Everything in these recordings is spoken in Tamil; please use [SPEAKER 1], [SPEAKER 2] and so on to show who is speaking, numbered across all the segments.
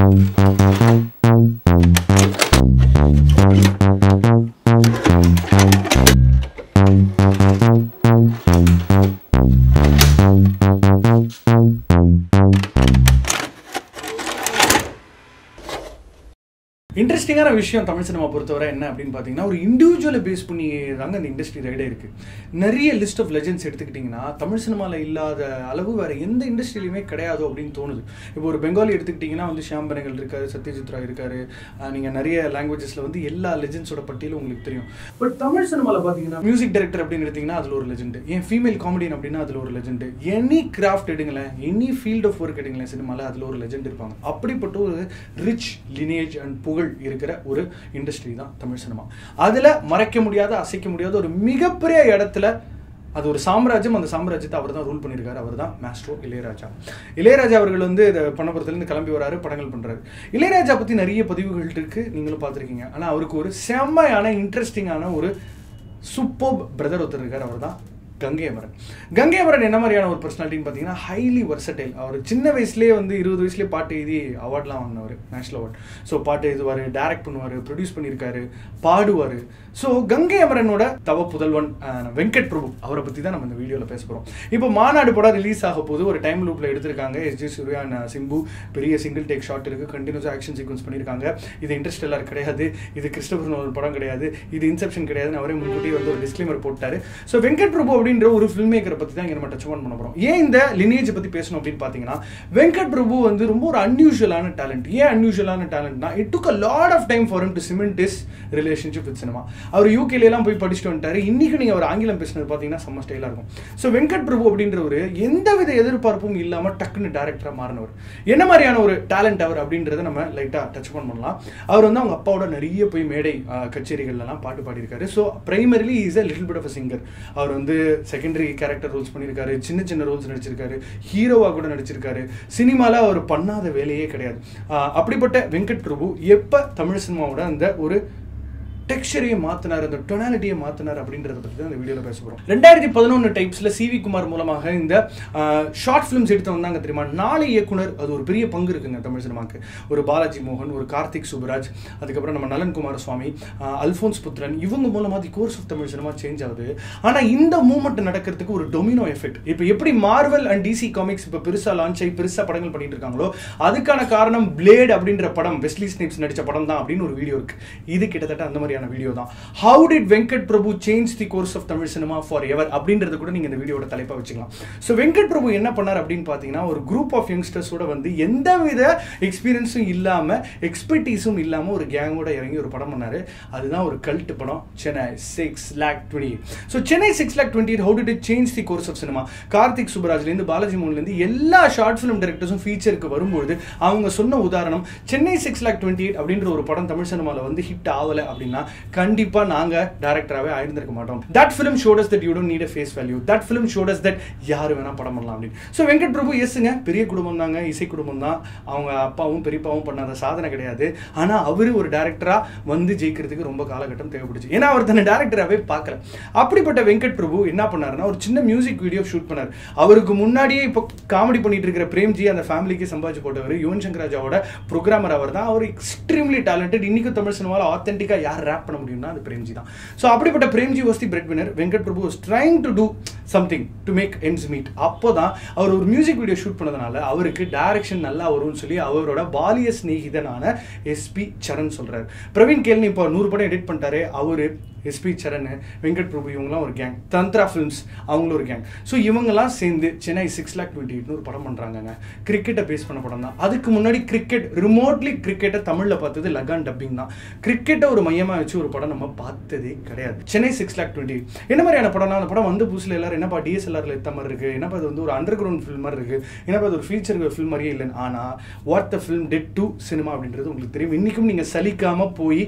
[SPEAKER 1] இன்ட்ரெஸ்டிங்கான விஷயம் தமிழ் சினிமா பொறுத்தவரை என்ன அப்படின்னு பார்த்தீங்கன்னா, ஒரு இண்டிவிஜுவலை பேஸ் பண்ணி தாங்க இந்த இண்டஸ்ட்ரி ரைடே இருக்குது. நிறைய லிஸ்ட் ஆஃப் லெஜெண்ட்ஸ் எடுத்துக்கிட்டிங்கன்னா தமிழ் சினிமாவில் இல்லாத அளவு வேறு எந்த இண்டஸ்ட்ரியிலுமே கிடையாது அப்படின்னு தோணுது. இப்போ ஒரு பெங்காலி எடுத்துக்கிட்டிங்கன்னா வந்து ஷியாம் பெனகல் இருக்கார், சத்யஜித் ராய் இருக்கார். நீங்கள் நிறைய லாங்குவேஜஸில் வந்து எல்லா லெஜெண்ட்ஸோட பட்டியலும் உங்களுக்கு தெரியும். பட் தமிழ் சினிமாவில் பார்த்தீங்கன்னா மியூசிக் டைரக்டர் அப்படின்னு எடுத்திங்கன்னா அதில் ஒரு லெஜெண்டு, ஏன் ஃபீமேல் காமெடியன் அப்படின்னா அதில் ஒரு லெஜெண்டு, எனி கிராஃப்ட் எடுங்களேன், எனி ஃபீல்ட் ஆஃப் ஒர்க் எடுங்களேன், சினிமாவில் அதில் ஒரு லெஜெண்ட் இருப்பாங்க. அப்படிப்பட்ட ஒரு ரிச் லினேஜ் அண்ட் புகழ் இருக்கிற ஒரு இண்டஸ்ட்ரி தான் தமிழ் சினிமா. அதுல மறைக்க முடியாத, அசைக்க முடியாத ஒரு மிகப்பெரிய இடத்துல அது ஒரு சாம்ராஜ்யம். அந்த சாம்ராஜ்யத்தை அவர் தான் ரூல் பண்ணியிருக்காரு. அவர் தான் மாஸ்ட்ரோ இளையராஜா. இளையராஜா அவர்கள் வந்து இதை பண்ணபுரத்துலேருந்து கிளம்பி வராரு, படங்கள் பண்றாரு. இளையராஜா பத்தி நிறைய பதிவுகள் இருக்கு, நீங்களும் பார்த்துருக்கீங்க. ஆனா அவருக்கு ஒரு செம்மையான இன்ட்ரெஸ்டிங்கான ஒரு சூப்பர் பிரதர் ஒருத்தர் இருக்கார். அவர் தான் கங்கை அமரன். கங்கை அமரன் என்ன மாதிரியான ஒரு பர்சனாலிட்டின்னு பார்த்தீங்கன்னா, ஹைலி வர்சடைல். அவர் சின்ன வயசுலேயே வந்து 20 வயசுலேயே பாட்டு எழுதி அவார்ட்லாம் வாங்கினவர், நேஷனல் அவார்ட். ஸோ பாட்டு எழுதுவார், டைரக்ட் பண்ணுவார், ப்ரொடியூஸ் பண்ணியிருக்காரு, பாடுவார். ஸோ கங்கை அமரனோட தவ புதல்வன் வெங்கட் பிரபு, அவரை பற்றி தான் நம்ம இந்த வீடியோவில் பேச போகிறோம். இப்போ மாநாடு படம் ரிலீஸ் ஆக போது ஒரு டைம் லூப்பில் எடுத்திருக்காங்க. எஸ்ஜே சூர்யா அண்ட் சிம்பு பெரிய சிங்கிள் டேக் ஷாட் இருக்குது, கண்டினியூஸாக ஆக்ஷன் சீக்வன்ஸ் பண்ணியிருக்காங்க. இது இன்ட்ரெஸ்டெல்லாம் கிடையாது, இது கிறிஸ்டோபர் நோலன் படம் கிடையாது, இது இன்செப்ஷன் கிடையாதுன்னு அவரே முன்கூட்டி வந்து ஒரு டிஸ்க்ளைமர் போட்டார். ஸோ வெங்கட் பிரபு அப்படின்ற ஒரு ஃபில்ம் மேக்கரை பற்றி தான் இங்கே நம்ம டச் ஆன் பண்ண போகிறோம். ஏன் இந்த லினேஜை பற்றி பேசணும் அப்படின்னு பார்த்தீங்கன்னா, வெங்கட் பிரபு வந்து ரொம்ப ஒரு அன்யூஷுவலான டேலண்ட். ஏன் அன்யூஷுவலான டேலண்ட்னா, it took a lot of time for him to cement his relationship with cinema. அவர் யூகேலாம் போய் படிச்சுட்டு வந்துட்டாரு. இன்னைக்கு நீங்கள் அவர் ஆங்கிலம் பேசினது பார்த்தீங்கன்னா செம்ம ஸ்டைலாக இருக்கும். ஸோ வெங்கட் பிரபு அப்படின்றவர் எந்தவித எதிர்பார்ப்பும் இல்லாமல் டக்குன்னு டேரக்டராக மாறினவர். என்ன மாதிரியான ஒரு டேலண்ட் அவர் அப்படின்றத நம்ம லைட்டாக டச் பண்ணலாம். அவர் வந்து அவங்க அப்பாவோட நிறைய போய் மேடை கச்சேரிகள்லாம் பாட்டு பாடியிருக்காரு. So primarily is a little bit of a singer. அவர் வந்து செகண்டரி கேரக்டர் ரோல்ஸ் பண்ணியிருக்காரு, சின்ன சின்ன ரோல்ஸ் நடிச்சிருக்காரு, ஹீரோவாக கூட நடிச்சிருக்காரு. சினிமாவில் அவர் பண்ணாத வேலையே கிடையாது. அப்படிப்பட்ட வெங்கட் பிரபு எப்போ தமிழ் சினிமாவோட அந்த ஒரு டெக்ஸ்சரையை மாற்றினார், அந்த டொனாலிட்டியை மாற்றினார் அப்படின்றத பற்றி தான் இந்த வீடியோவில் பேச போகிறோம். 2011 டைப்ஸில் சிவி குமார் மூலமாக இந்த ஷார்ட் ஃபிலிம்ஸ் எடுத்து வந்தாங்க தெரியுமா. 4 இயக்குனர், அது ஒரு பெரிய பங்கு இருக்குங்க தமிழ் சினிமாவுக்கு. ஒரு பாலாஜி மோகன், ஒரு கார்த்திக் சுப்ராஜ், அதுக்கப்புறம் நம்ம நலன் குமாரசுவாமி, அல்ஃபோன்ஸ் புத்திரன், இவங்க மூலமாக the course of Tamil cinema change ஆகுது. ஆனால் இந்த மூவ்மெண்ட் நடக்கிறதுக்கு ஒரு டொமினோ எஃபெக்ட். இப்போ எப்படி மார்வல் அண்ட் டிசி காமிக்ஸ் இப்போ பெருசாக லான்ச் ஆகி பெருசாக படங்கள் பண்ணிட்டு இருக்காங்களோ, அதுக்கான காரணம் பிளேட் அப்படின்ற படம், வெஸ்லி ஸ்னேப்ஸ் நடித்த படம் தான் அப்படின்னு ஒரு வீடியோ இருக்கு. இது கிட்டத்தட்ட அந்த மாதிரி வீடியோ தான். How did Venkat Prabhu change the course of Tamil cinema forever அப்படின்றது கூட நீங்க இந்த வீடியோட தலைப்பா வச்சுக்கலாம். சோ வெங்கட் பிரபு என்ன பண்ணார் அப்படின்னு பாத்தீங்கன்னா, ஒரு குரூப் ஆஃப் யங்ஸ்டர்ஸோட வந்து எந்தவித எக்ஸ்பீரியன்ஸும் இல்லாம, எக்ஸ்பர்டீஸும் இல்லாம ஒரு கேங்கோட இறங்கி ஒரு படம் பண்ணாரு. அதுதான் ஒரு கல்ட் படம், Chennai 6,28,000. So Chennai 6,28,000 how did it change the course of cinema? Karthik சுப்ராஜ்ல இருந்து பாலாஜி மோகன்ல இருந்து எல்லா ஷார்ட் ஃபிலிம் டைரக்டர்ஸும் ஃபீச்சருக்கு வரும்போது அவங்க சொன்ன உதாரணம், சென்னை 6,28,000 அப்படின்ற ஒரு படம் தமிழ் சினிமால வந்து ஹிட் ஆகல அப்படின்னா கண்டிப்பா நாங்க டைரக்டராவே ஆயிருந்திருக்க மாட்டோம். That film showed us that you don't need a face value. That film showed us that யாரு வேணா படம் பண்ணலாம் அப்படின்னு. ஸோ வெங்கட் பிரபு எஸ்ங்க, பெரிய குடும்பம் தாங்க, இசை குடும்பம் தான். அவங்க அப்பாவும் பெரியப்பாவும் பண்ணாத சாதனை கிடையாது. ஆனா அவரு ஒரு டைரக்டரா வந்து ஜெயிக்கிறதுக்கு ரொம்ப காலகட்டம் தேவைப்படுச்சு. ஏன்னா அவர் தன்னை டைரக்டராகவே பார்க்கல. அப்படிப்பட்ட வெங்கட் பிரபு என்ன பண்ணாருன்னா, ஒரு சின்ன மியூசிக் வீடியோ ஷூட் பண்ணார். அவருக்கு முன்னாடியே இப்போ காமெடி பண்ணிட்டு இருக்கிற பிரேம்ஜி அந்த ஃபேமிலிக்கு சம்பாதிச்சு போட்டவர், யுவன் சங்கர் ராஜாவோட ப்ரோக்ராமர் அவர் தான். அவர் எக்ஸ்ட்ரீம்லி டேலண்டட். இன்னைக்கு தமிழ் சினிமாவில் ஆத்தென்டிக்கா யார் ரேப் பண்ண முடியும்னா அது பிரேம்ஜி தான். ஸோ அப்படிப்பட்ட Premji was the breadwinner. Venkat Prabhu was trying to do something to make ends meet. அப்போ தான் அவர் ஒரு மியூசிக் வீடியோ ஷூட் பண்ணதுனால அவருக்கு டைரக்ஷன் நல்லா வரும்னு சொல்லி அவரோட பாலிய ஸ்நேகிதனான எஸ்பி சரண் சொல்றாரு. பிரவீன் கேல்னி இப்போ 100 படம் எடிட் பண்ணிட்டாரு. அவரு, எஸ்பி சரண், வெங்கட் பிரபு இவங்கலாம் ஒரு கேங். தந்த்ரா ஃபிலிம்ஸ் அவங்களும் ஒரு கேங். ஸோ இவங்கெல்லாம் சேர்ந்து சென்னை 6,28,000 ஒரு படம் பண்ணுறாங்க. கிரிக்கெட்டை பேஸ் பண்ண படம் தான். அதுக்கு முன்னாடி கிரிக்கெட், ரிமோட்லி கிரிக்கெட்டை தமிழில் பார்த்தது லகான் டப்பிங் தான். கிரிக்கெட்டை ஒரு மையமாக வச்சு ஒரு படம் நம்ம பார்த்ததே கிடையாது. சென்னை 6,28,000 என்ன மாதிரியான படம்னா, அந்த படம் வந்து புதுசில் எல்லாரும் என்னப்பா டிஎஸ்எல்ஆரில் எடுத்த மாதிரி இருக்குது, என்னப்பா அது வந்து ஒரு அண்டர் கிரவுண்ட் ஃபில்ம் மாதிரி இருக்குது, என்னப்பா அது ஒரு ஃபீச்சர் ஃபில்ம் மாதிரியே இல்லைன்னு. ஆனால் what the film did to cinema அப்படின்றது உங்களுக்கு தெரியும். இன்றைக்கும் நீங்கள் சலிக்காமல் போய்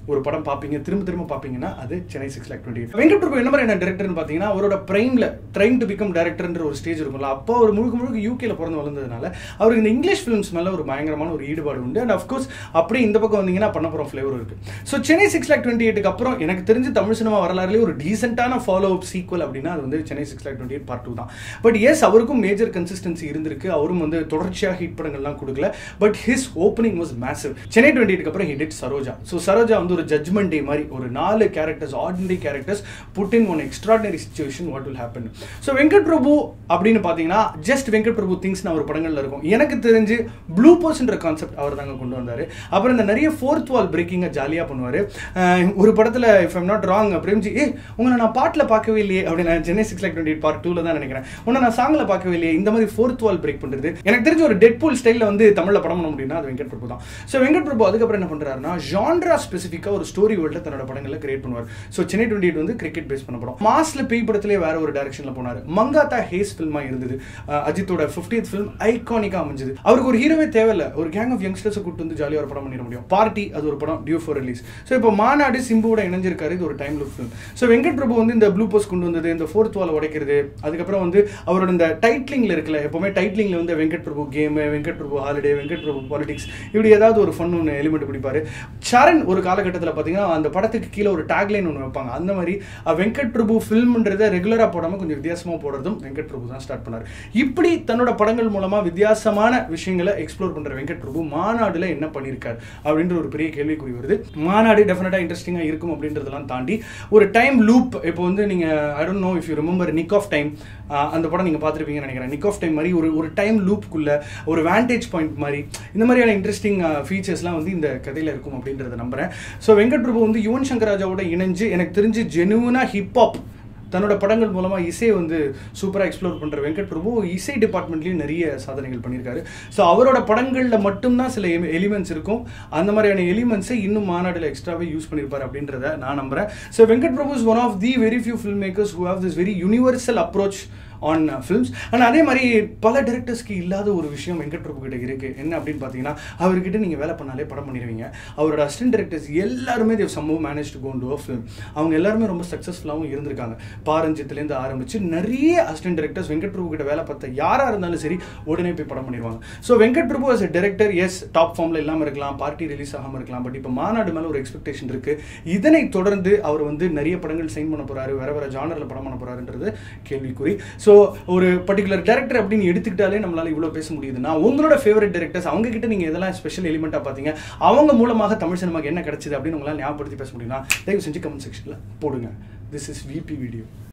[SPEAKER 1] ஒரு படம் பார்ப்பீங்க, திரும்ப பார்ப்பீங்கன்னா அது சென்னை 6,28,000. வெங்கட் பிரபு என்ன மாதிரி டைரக்டர்னு பார்த்தீங்கன்னா, அவரோட பிரைம்ல ட்ரைன் டு பிகம் டைரக்டர்ன்ற ஒரு ஸ்டேஜ் இருக்கும்ல, அப்போ அவர் முழுக்க யூகேல பிறந்து வளர்ந்ததுனால அவருக்கு இந்த இங்கிலீஷ் ஃபிலிம்ஸ் மேலே ஒரு பயங்கரமான ஒரு ஈடுபாடு உண்டு. அண்ட் அஃப்கோர்ஸ் அப்படியே இந்த பக்கம் வந்தீங்கன்னா பண்ணப்புறம் ஃப்ளேவர் இருக்கு. ஸோ சென்னை 6,28,000 அப்புறம் எனக்கு தெரிஞ்சு தமிழ் சினிமா வரலாறுலேயே ஒரு டீசென்டான ஃபாலோ அப் சீக்வல் அப்படின்னா அது வந்து சென்னை 6,28,000 பார்ட் 2 தான். பட் எஸ், அவருக்கும் மேஜர் கன்சிஸ்டன்சி இருந்திருக்கு. அவரும் வந்து தொடர்ச்சியாக ஹிட் படங்கள்லாம் கொடுக்கல. But his opening was massive. Chennai 28 அப்புறம் he did Saroja. So Saroja வந்து ஒரு ஜட்ஜ்மெண்ட் டே மாதிரி, ஒரு 4 characters, ordinary characters put in one extraordinary situation, what will happen. So Venkat Prabhu அப்படின்னு பார்த்தீங்கன்னா ஜஸ்ட் வெங்கட் பிரபு திங்ஸ் ஒரு படங்கள்ல இருக்கும். எனக்கு தெரிஞ்சு ப்ளூ போஸ்ட்ன்ற கான்செப்ட் அவர் தாங்க கொண்டு வந்தாரு. அப்புறம் இந்த நிறைய ஃபோர்த் வால் பிரேக்கிங்கை ஜாலியாக பண்ணுவார். ஒரு படத்தில் if I'm not wrong Premji, உங்களை நான் பாட்டில் பார்க்கவே இல்லையே அப்படின்னு, சென்னை 6,28,000 பார்ட் 2ல தான் நினைக்கிறேன், உன்னை நான் சாங்கில் பார்க்கவே இல்லையே, இந்த மாதிரி ஃபோர்த் வால் பிரேக் பண்ணுறது. எனக்கு தெரிஞ்ச ஒரு டெட்பூல் ஸ்டைலில் வந்து தமிழில் படம் பண்ண முடியும்னா அது வெங்கட் பிரபு தான். ஸோ வெங்கட் பிரபு அதுக்கப்புறம் என்ன பண்ணுறாருன்னா, ஜான்ரா ஸ்பெசிஃபிக்காக ஒரு ஸ்டோரி வேர்ல்டில் தன்னோட படங்களை கிரியேட் பண்ணுவார். ஸோ சென்னை 28 வந்து கிரிக்கெட் பேஸ் பண்ண படம். மாஸ்ல பேய் படத்திலே வேற ஒரு டைரக்ஷனில் போனார். மங்காத்தா ஹேஸ் ஃபில்மாக இருந்தது. அஜித்தோட 50th ஃபிலிம் ஐகானிக்கா அமைஞ்சது. அவருக்கு ஒரு ஹீரோவே தேவையில்லை, ஒரு கேங் ஆஃப் யங்ஸ்டர்ஸை கூட்டு வந்து ஜாலியாக ஒரு படம் பண்ணிட முடியும். பார்ட்டி அது ஒரு படம் டியூ ஃபார் ரிலீஸ். ஸோ இப்போ மாநாடு சிம்புவோட இணைஞ்சிருக்காரு. இது ஒரு time loop film. So Venkat Prabhu வந்து இந்த ப்ளூ போஸ்ட் கொண்டு வந்தது, இந்த ஃபோர்த் வால் உடைக்கிறது, அதுக்கப்புறம் வந்து அவரோட இந்த டைட்லிங்ல இருக்குல்ல, எப்பவுமே டைட்லிங்ல வந்து Venkat Prabhu game, Venkat Prabhu holiday, Venkat Prabhu politics, இப்படி ஏதாவது ஒரு ஃபன் ஒன்று எலிமெண்ட் பிடிப்பாரு. சரண் ஒரு காலகட்டத்தில் பார்த்தீங்கன்னா அந்த படத்துக்கு கீழே ஒரு டேக்லைன் ஒன்று வைப்பாங்க. அந்த மாதிரி வெங்கட் பிரபு ஃபில்ம்ன்றதை ரெகுலராக போடாமல் கொஞ்சம் வித்தியாசமாக போடுறதும் வெங்கட் பிரபு தான் ஸ்டார்ட் பண்ணார். இப்படி தன்னோட படங்கள் மூலமா வித்தியாசமான விஷயங்களை எக்ஸ்ப்ளோர் பண்ற வெங்கட் பிரபு மாநாடுல என்ன பண்ணியிருக்காரு அப்படின்ற ஒரு பெரிய கேள்விக்குறி வருது. மாநாடு டெஃபினட்டா இன்ட்ரெஸ்டிங்கா இருக்கும் அப்படின்றதெல்லாம் தாண்டி ஒரு டைம் லூப், இப்போ வந்து நீங்க I don't know if you remember nick of time, அந்த படம் நீங்க பார்த்துருப்பீங்கன்னு நினைக்கிறேன். நிக் ஆஃப் டைம் மாதிரி ஒரு டைம் லூப்புக்குள்ள ஒரு வேண்டேஜ் பாயிண்ட் மாதிரி இந்த மாதிரியான இன்ட்ரெஸ்டிங் ஃபீச்சர்ஸ்லாம் வந்து இந்த கதையில இருக்கும் அப்படின்றத நம்புறேன். ஸோ வெங்கட் பிரபு வந்து யுவன் சங்கர் ராஜாவோட இணைஞ்சு எனக்கு தெரிஞ்சு ஜெனுவனா ஹிப்ஹாப் தன்னோட படங்கள் மூலமாக இசையை வந்து சூப்பராக எக்ஸ்ப்ளோர் பண்ணுற வெங்கட் பிரபு இசை டிபார்ட்மெண்ட்லேயும் நிறைய சாதனைகள் பண்ணியிருக்காரு. ஸோ அவரோட படங்களில் மட்டும்தான் சில எலிமெண்ட்ஸ் இருக்கும். அந்த மாதிரியான எலிமெண்ட்ஸை இன்னும் மாநாட்டில் எக்ஸ்ட்ராவே யூஸ் பண்ணியிருப்பார் அப்படின்றத நான் நம்புறேன். So Venkat Prabhu is one of the very few film makers who have this very universal approach on films. And அதே மாதிரி பல டைரக்டர்ஸ்க்கு இல்லாத ஒரு விஷயம் வெங்கட் பிரபு கிட்ட இருக்கு. என்ன அப்படின்னு பார்த்தீங்கன்னா, அவர்கிட்ட நீங்கள் வேலை பண்ணாலே படம் பண்ணிடுவீங்க. அவரோட அசிஸ்டன்ட் டைரக்டர்ஸ் எல்லாருமே they've somehow manage to go into a film. அவங்க எல்லாருமே ரொம்ப சக்ஸஸ்ஃபுல்லாகவும் இருந்திருக்காங்க. பாரஞ்சித்துலேருந்து ஆரம்பிச்சு நிறைய அசிஸ்டன்ட் டைரக்டர்ஸ் வெங்கட் பிரபு கிட்ட வேலை பார்த்த யாராக இருந்தாலும் சரி உடனே போய் படம் பண்ணிடுவாங்க. So Venkat Prabhu as a director is top ஃபார்மில் இல்லாமல் இருக்கலாம், பார்ட்டி ரிலீஸ் ஆகாமல் இருக்கலாம். பட் இப்போ மாநாடு மேலே ஒரு எக்ஸ்பெக்டேஷன் இருக்கு. இதனை தொடர்ந்து அவர் வந்து நிறைய படங்கள் சைன் பண்ண போறாரு, வேற ஜானரில் படம் பண்ண போறாருன்றது கேள்விக்குறி. ஸோ ஒரு பர்டிகுலர் டைரக்டர் அப்படின்னு எடுத்துக்கிட்டாலே நம்மளால இவ்வளோ பேச முடியுதுன்னா, உங்களோட ஃபேவரட் டைரக்டர்ஸ் அவங்க கிட்ட நீங்க எதெல்லாம் ஸ்பெஷல் எலிமெண்டா பார்த்தீங்க, அவங்க மூலமாக தமிழ் சினிமாக்கு என்ன கிடைச்சது அப்படின்னு உங்களால் ஞாபகப்படுத்தி பேச முடியும்னா தயவு செஞ்சு கமெண்ட் செக்ஷன்ல போடுங்க. This is VP video.